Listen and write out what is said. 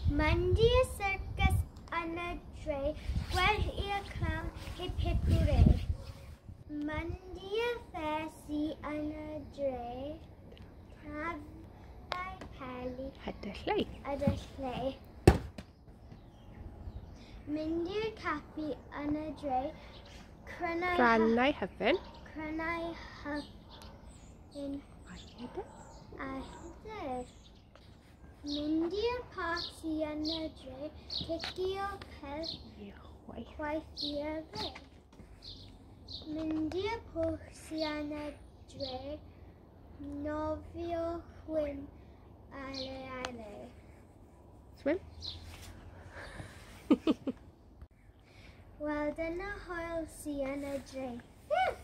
Mynd i'r circus yn y dre, gwell i'r clown heb pipwre. Mynd i'r fersi yn y dre, tafau peli ydy lle. Mynd i'r capi yn y dre, crynau hyfyn a hyder. Mynd i'r parti yn y dre, ticio pel chwaith i'r dre. Mynd i'r pwrsi yn y dre, nofio chwyn ale. Swim? Wel, dyna hwyl sy yn y dre.